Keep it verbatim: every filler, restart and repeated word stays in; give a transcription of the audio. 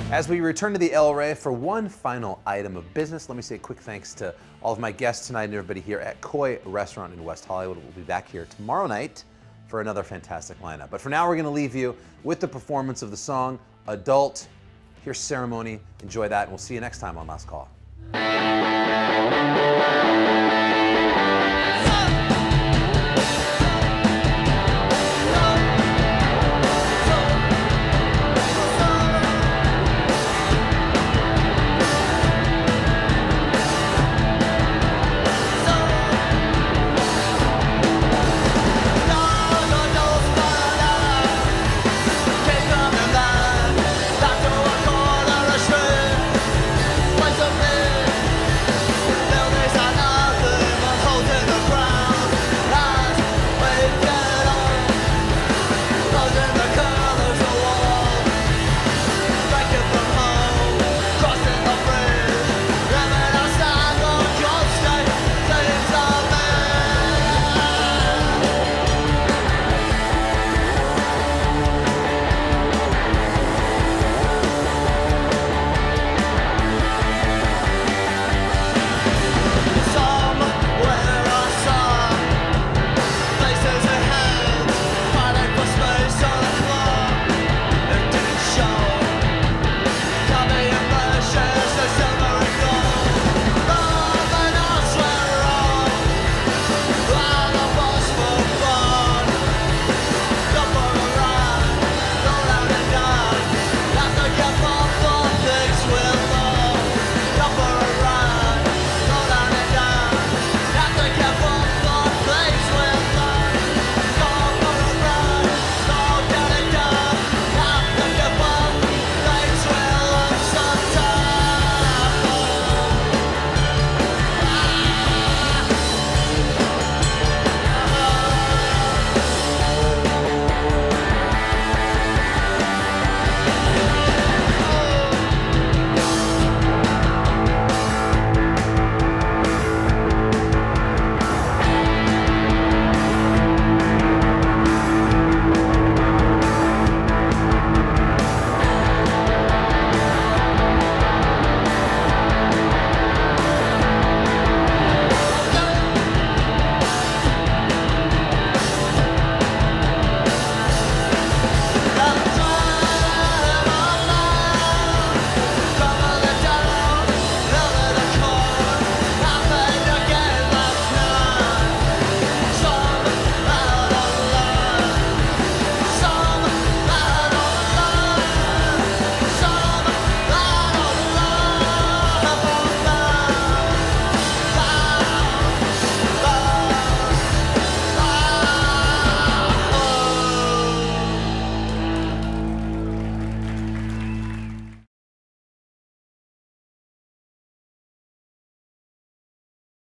As we return to the El Rey for one final item of business, let me say a quick thanks to all of my guests tonight and everybody here at Koi Restaurant in West Hollywood. We'll be back here tomorrow night for another fantastic lineup. But for now, we're going to leave you with the performance of the song Adult. Here's Ceremony. Enjoy that, and we'll see you next time on Last Call.